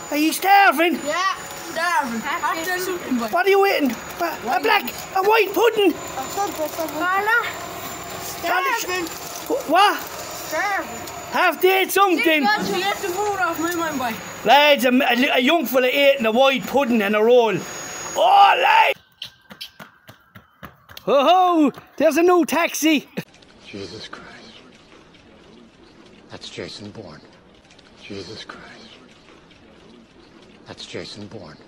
Are you starving? Yeah, starving. What are you eating? A white pudding? Starving. What? Starving. Have to eat something. You left the food off my mind, boy. Lads, a young fella eating a white pudding and a roll. Oh, lads! Oh, there's a new taxi. Jesus Christ. That's Jason Bourne. Jesus Christ. That's Jason Bourne.